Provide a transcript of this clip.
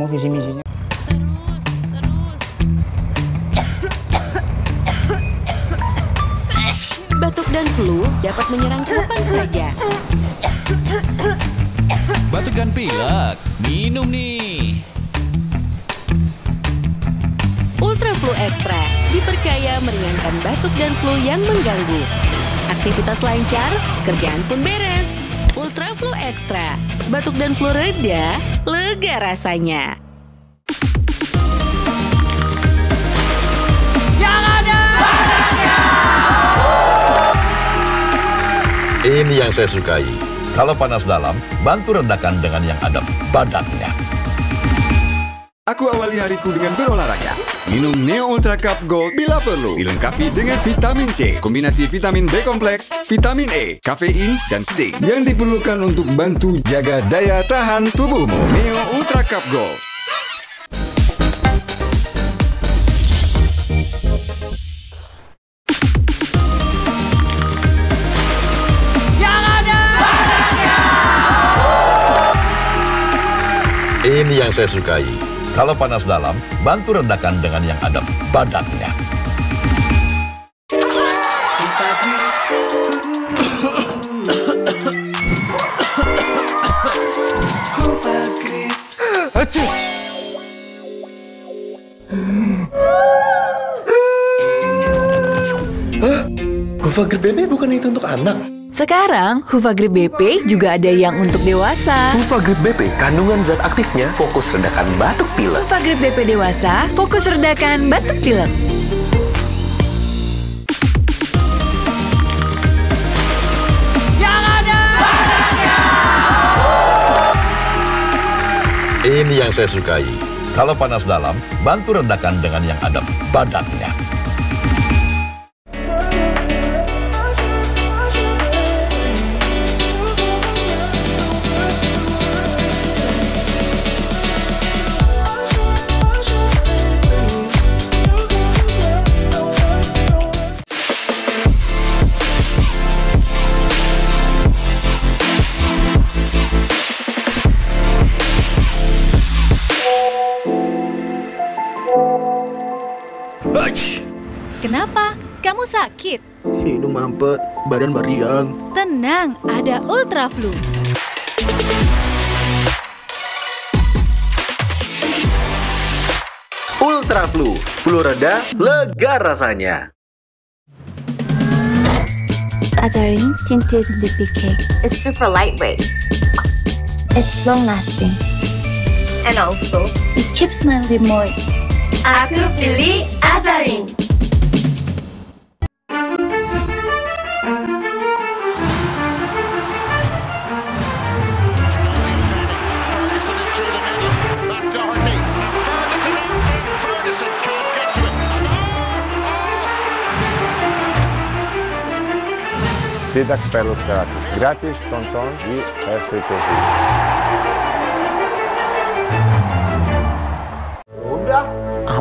kamu visi misinya. Batuk dan flu dapat menyerang kapan saja. Batuk dan pilek, minum nih. Ultra Flu Extra dipercaya meringankan batuk dan flu yang mengganggu. Aktivitas lancar, kerjaan pun beres. Ultra Flu Extra, batuk dan flu reda, lega rasanya. Yang ada badannya. Ini yang saya sukai. Kalau panas dalam, bantu redakan dengan yang ada badannya. Aku awali hariku dengan berolahraga. Minum Neo Ultra Cup Gold bila perlu. Dilengkapi dengan vitamin C, kombinasi vitamin B kompleks, vitamin E, kafein, dan zinc yang diperlukan untuk bantu jaga daya tahan tubuhmu. Neo Ultra Cup Gold. Yang ada badannya. Ini yang saya sukai. Kalau panas dalam, bantu redakan dengan yang ada badannya. Huvagrip BB bukan itu untuk anak? Sekarang, Huvagrip BP juga ada yang untuk dewasa. Huvagrip BP, kandungan zat aktifnya fokus redakan batuk pilek. Huvagrip BP dewasa, fokus redakan batuk pilek. Yang ada badannya. Ini yang saya sukai. Kalau panas dalam, bantu redakan dengan yang ada badannya. Kenapa? Kamu sakit? Hidung mampet, badan meriang. Tenang, ada Ultra Flu. Ultra Flu, flu reda, lega rasanya. Azarin Tinted Lippy Cake. It's super lightweight. It's long-lasting. And also, it keeps my lip moist. Aku pilih Azarin. Tidak perlu 100. Gratis tonton di RCTI.